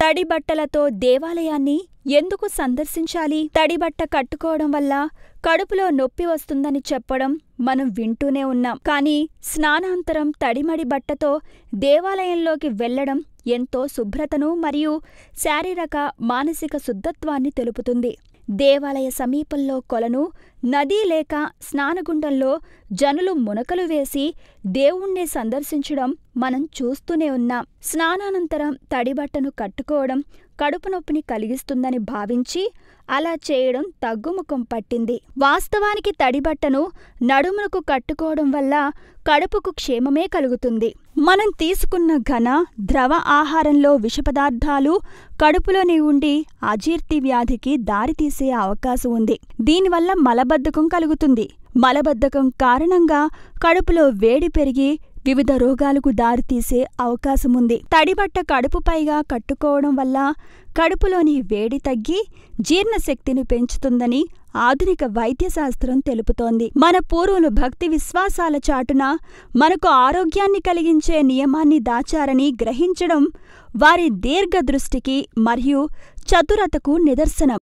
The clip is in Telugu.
తడి బట్టలతో దేవాలయాన్ని ఎందుకు సందర్శించాలి? తడిబట్ట కట్టుకోవడం వల్ల కడుపులో నొప్పి వస్తుందని చెప్పడం మనం వింటూనే ఉన్నాం. కానీ స్నానాంతరం తడిమడి బట్టతో దేవాలయంలోకి వెళ్లడం ఎంతో శుభ్రతను మరియు శారీరక మానసిక శుద్ధత్వాన్ని తెలుపుతుంది. దేవాలయ సమీపంలో కొలను, నది లేక స్నానగుండంలో జనులు మునకలు వేసి దేవుణ్ణి సందర్శించడం మనం చూస్తూనే ఉన్నాం. స్నానానంతరం తడిబట్టను కట్టుకోవడం కడుపు నొప్పిని కలిగిస్తుందని భావించి అలా చేయడం తగ్గుముఖం పట్టింది. వాస్తవానికి తడిబట్టను నడుమునకు కట్టుకోవడం వల్ల కడుపుకు క్షేమమే కలుగుతుంది. మనం తీసుకున్న ఘన, ద్రవ ఆహారంలో విషపదార్థాలు కడుపులోనే ఉండి అజీర్తి వ్యాధికి దారితీసే అవకాశం ఉంది. దీనివల్ల మలబద్ధకం కలుగుతుంది. మలబద్ధకం కారణంగా కడుపులో వేడి పెరిగి వివిధ రోగాలకు దారితీసే అవకాశముంది. తడిబట్ట కడుపుపైగా కట్టుకోవడం వల్ల కడుపులోని వేడి తగ్గి జీర్ణశక్తిని పెంచుతుందని ఆధునిక వైద్యశాస్త్రం తెలుపుతోంది. మన పూర్వులు భక్తి విశ్వాసాల చాటున మనకు ఆరోగ్యాన్ని కలిగించే నియమాన్ని దాచారని గ్రహించడం వారి దీర్ఘదృష్టికి మరియు చతురతకు నిదర్శనం.